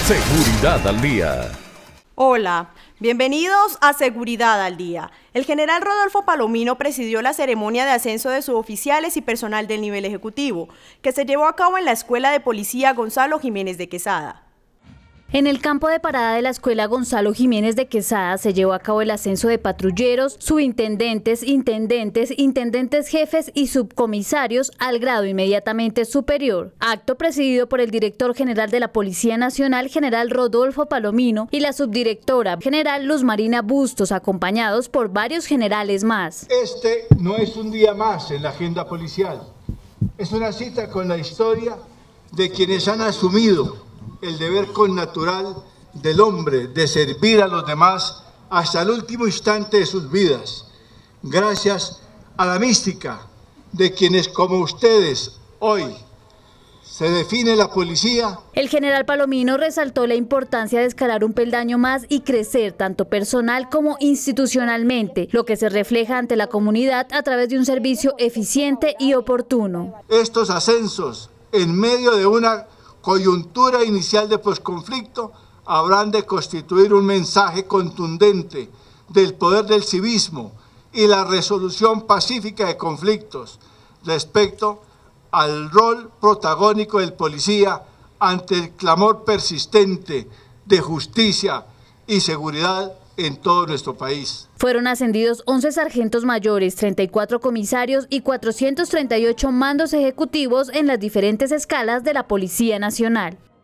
Seguridad al Día. Hola, bienvenidos a Seguridad al Día. El general Rodolfo Palomino presidió la ceremonia de ascenso de suboficiales y personal del nivel ejecutivo, que se llevó a cabo en la Escuela de Policía Gonzalo Jiménez de Quesada. En el campo de parada de la Escuela Gonzalo Jiménez de Quesada se llevó a cabo el ascenso de patrulleros, subintendentes, intendentes jefes y subcomisarios al grado inmediatamente superior. Acto presidido por el director general de la Policía Nacional, general Rodolfo Palomino, y la subdirectora general Luz Marina Bustos, acompañados por varios generales más. Este no es un día más en la agenda policial, es una cita con la historia de quienes han asumido el deber connatural del hombre de servir a los demás hasta el último instante de sus vidas, gracias a la mística de quienes como ustedes hoy se define la policía. El general Palomino resaltó la importancia de escalar un peldaño más y crecer tanto personal como institucionalmente, lo que se refleja ante la comunidad a través de un servicio eficiente y oportuno. Estos ascensos en medio de una coyuntura inicial de posconflicto habrán de constituir un mensaje contundente del poder del civismo y la resolución pacífica de conflictos respecto al rol protagónico del policía ante el clamor persistente de justicia y seguridad en todo nuestro país. Fueron ascendidos 11 sargentos mayores, 34 comisarios y 438 mandos ejecutivos en las diferentes escalas de la Policía Nacional.